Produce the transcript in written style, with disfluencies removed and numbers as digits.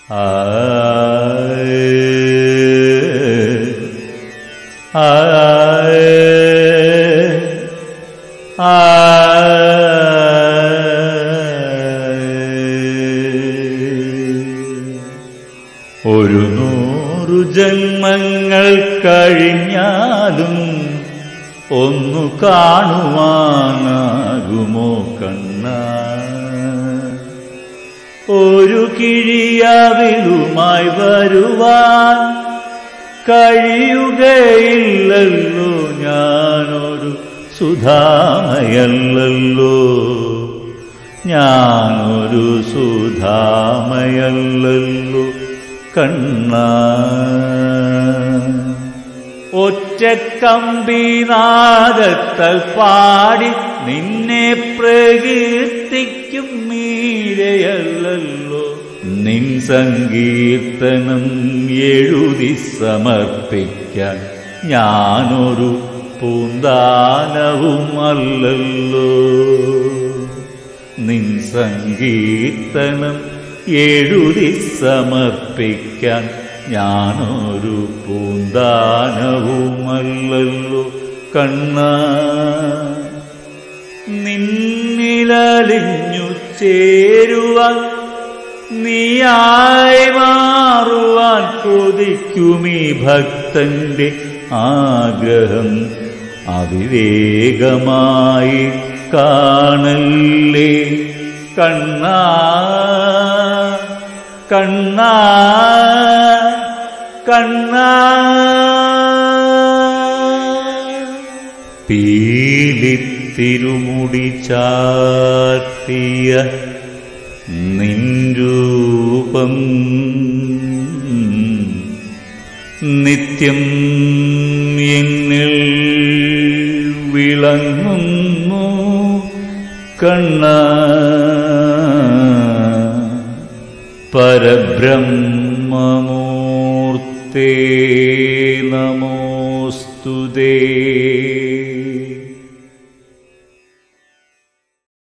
ഒരു 100 ജന്മങ്ങൾ കഴിഞ്ഞാലും ഒന്നു കാണുവാനാകുമോ കണ്ണാ? ഒരു കിഴിയാവിലുമായി വരുവാൻ കഴിയുകയില്ലല്ലോ, ഞാനൊരു സുധാമയല്ലല്ലോ, ഞാനൊരു സുധാമയല്ലല്ലോ കണ്ണാ. ഒറ്റക്കമ്പിനാദത്താൽ പാടി നിന്നെ പ്രകീർത്തിക്കും മീരയല്ലല്ലോ, നിൻ സങ്കീർത്തനം എഴുതി സമർപ്പിക്കാൻ ഞാനൊരു പൂന്താനവുമല്ലല്ലോ, നിൻ സങ്കീർത്തനം എഴുതി സമർപ്പിക്കാൻ ഞാനൊരു പൂന്താനവുമല്ലല്ലോ കണ്ണാ. നിന്നിലലിഞ്ഞു ചേരുവാൻ നീയായി മാറുവാൻ കൊതിക്കുമീ ഭക്തന്റെ ആഗ്രഹം അവിവേകമായി കാണല്ലേ കണ്ണാ, കണ്ണാ, കണ്ണാ. പീലിത്തിരുമുടി ചാർത്തിയ നിൻ രൂപം നിത്യം എന്നിൽ വിളങ്ങുന്നു കണ്ണാ. പരബ്രഹ്മമൂർത്തേ നമോസ്തുതേ.